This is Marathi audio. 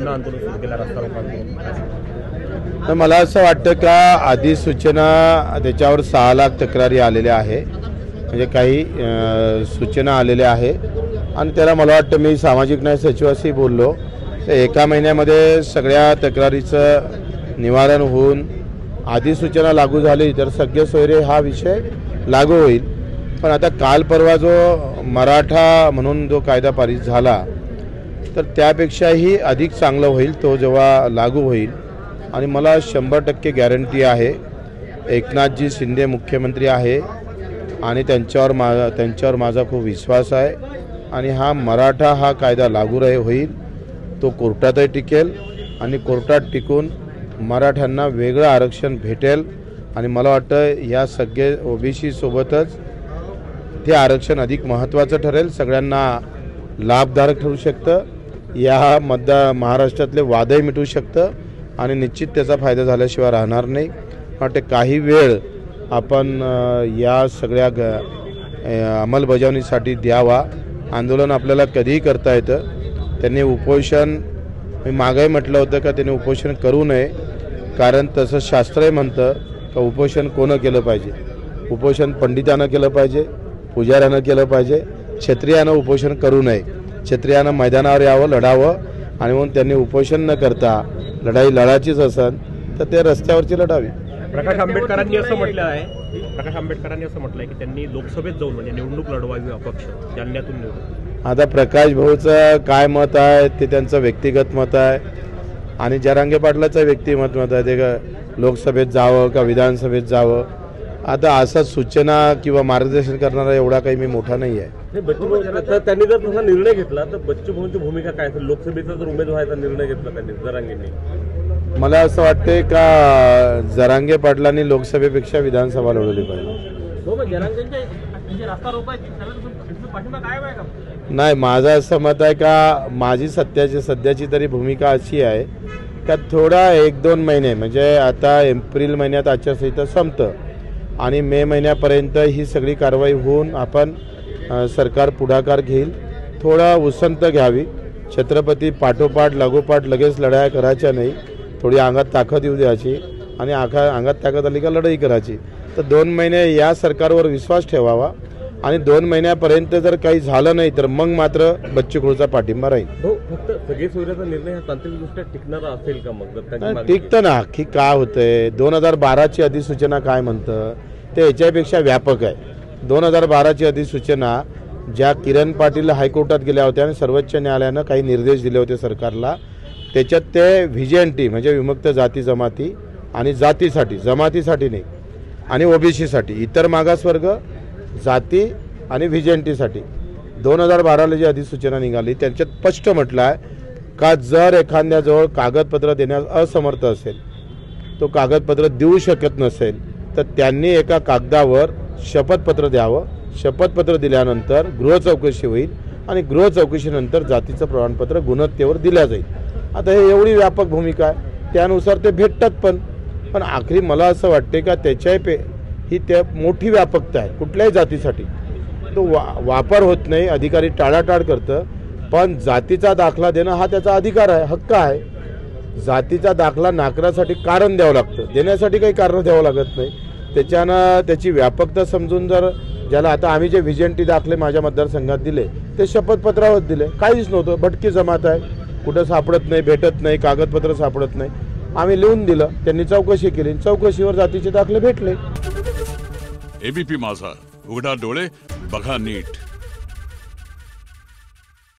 पुन्हा आंदोलन सुरू केलं, रस्ता रोको आंदोलन? तर मला असं वाटतं का अधिसूचना त्याच्यावर 6 लाख तक्रारी आलेल्या आहे, म्हणजे काही सूचना आलेल्या आहे आणि त्याला मला वाटतं मी सामाजिक न्याय सचिवाशी बोललो तर एका महिन्यामध्ये सगळ्या तक्रारीचं निवारण होऊन अधिसूचना लागू झाली तर सगळे सोयरे हा विषय लागू होईल। पण आता काल परवा जो मराठा म्हणून जो कायदा पारित झाला तर त्यापेक्षाही अधिक चांगलं होईल तो जेव्हा लागू होईल आणि मला 100% गॅरंटी आहे एकनाथजी शिंदे मुख्यमंत्री आहे आणि त्यांच्यावर माझा खूप विश्वास आहे आणि हा मराठा हा कायदा लागू होईल, तो कोर्टातही टिकेल आणि कोर्टात टिकून मराठ्यांना वेगळं आरक्षण भेटेल आणि मला वाटतं या सगळे ओबीसी सोबतच ते आरक्षण अधिक महत्त्वाचं ठरेल, सगळ्यांना लाभदायक ठरू शकतं, या महाराष्ट्रातले वादही मिटू शकतं आणि निश्चित त्याचा फायदा झाल्याशिवाय राहणार नाही। वाटते काही वेळ आपण या सगळ्या अंमलबजावणीसाठी द्यावा। आंदोलन आपल्याला कधीही करता येतं, त्यांनी उपोषण मी मागेही म्हटलं होतं का त्यांनी उपोषण करू नये, कारण तसं शास्त्रही म्हणतं का उपोषण कोणं केलं पाहिजे, उपोषण पंडितानं केलं पाहिजे, पुजाऱ्यानं केलं पाहिजे, क्षत्रियानं उपोषण करू नये, क्षत्रियानं मैदानावर यावं, लढावं आणि म्हणून त्यांनी उपोषण न करता लढाई लढायचीच असेल तर ते रस्त्यावरची लढावी। प्रकाश आंबेडकरांनी असं म्हटलं आहे की त्यांनी लोकसभेत जाऊन म्हणजे निवडणूक लढवावी अपक्ष जालन्यातून निवडून। आता प्रकाश भाऊचं काय मत आहे ते त्यांचं व्यक्तिगत मत आहे आणि जरांगे पाटलाचं व्यक्तिगत मत आहे, ते लोकसभेत जावं का विधानसभेत जावं, आता असं सूचना किंवा मार्गदर्शन करणारा एवढा काही मी मोठा नाही आहे। त्यांनी जर तसा निर्णय घेतला तर बच्चू भाऊंची भूमिका काय असेल, लोकसभेचा जर उमेदवाराचा निर्णय घेतला त्यांनी जरांगेंनी? मला असं वाटते का जरांगे पाटलांनी लोकसभेपेक्षा विधानसभा लढवली पाहिजे। नाही, माझं असं मत आहे का माझी सध्याची तरी भूमिका अशी आहे का थोडा 1-2 महिने म्हणजे आता एप्रिल महिन्यात आचारसंहिता संपतं आणि मे महिन्यापर्यंत ही सगळी कारवाई होऊन आपण सरकार पुढाकार घेईल, थोडा उसंत घ्यावी, छत्रपती पाठोपाठ लागोपाठ लगेच लढाया करायच्या नाही, थोडी अंगात ताकद येऊ द्यायची आणि अंगात ताकद आली का लढाई करायची। तर 2 महिने या सरकारवर विश्वास ठेवावा आणि 2 महिन्यापर्यंत जर काही झालं नाही तर मग मात्र बच्चू कडूचा पाठिंबा राहील। फक्त सगळे सोयऱ्याचा निर्णय हा तांत्रिकदृष्ट्या टिकणारा असेल का? मग टिकतं ना, की काय होतंय 2012ची अधिसूचना काय म्हणतं ते याच्यापेक्षा व्यापक आहे। 2012ची अधिसूचना ज्या किरण पाटील हायकोर्टात गेल्या होत्या आणि सर्वोच्च न्यायालयानं काही निर्देश दिले होते सरकारला, त्याच्यात ते व्हीजेएनटी म्हणजे विमुक्त जाती जमाती आणि जातीसाठी जमातीसाठी नाही आणि ओबीसीसाठी इतर मागासवर्ग जाती आणि व्हीजेएनटीसाठी 2012ला जी अधिसूचना निघाली त्यांच्यात स्पष्ट म्हटलं आहे का जर एखाद्याजवळ कागदपत्र देण्यास असमर्थ असेल, तो कागदपत्र देऊ शकत नसेल तर त्यांनी एका कागदावर शपथपत्र द्यावं, शपथपत्र दिल्यानंतर गृह चौकशी होईल आणि गृह चौकशीनंतर जातीचं प्रमाणपत्र गुणवत्तेवर दिल्या जाईल। आता हे एवढी व्यापक भूमिका आहे, त्यानुसार ते भेटतात पण आखरी मला असं वाटते का त्याच्या ही त्या मोठी व्यापकता आहे, कुठल्याही जातीसाठी तो वापर होत नाही, अधिकारी टाळाटाळ करतं, पण जातीचा दाखला देणं हा त्याचा अधिकार आहे, हक्क आहे। जातीचा दाखला नाकारण्यासाठी कारण द्यावं लागतं, देण्यासाठी काही कारण द्यावं लागत नाही, त्याच्यानं त्याची व्यापकता समजून जर ज्याला आता आम्ही जे व्हीजेएनटी दाखले माझ्या मतदारसंघात दिले ते शपथपत्रावर दिले, काहीच नव्हतं, भटकी जमात आहे, कुठं सापडत नाही, भेटत नाही, कागदपत्र सापडत नाही, आम्ही लिहून दिलं, त्यांनी चौकशी केली, चौकशीवर जातीचे दाखले भेटले। एबीपी माझा, उघडा डोळे बघा नीट।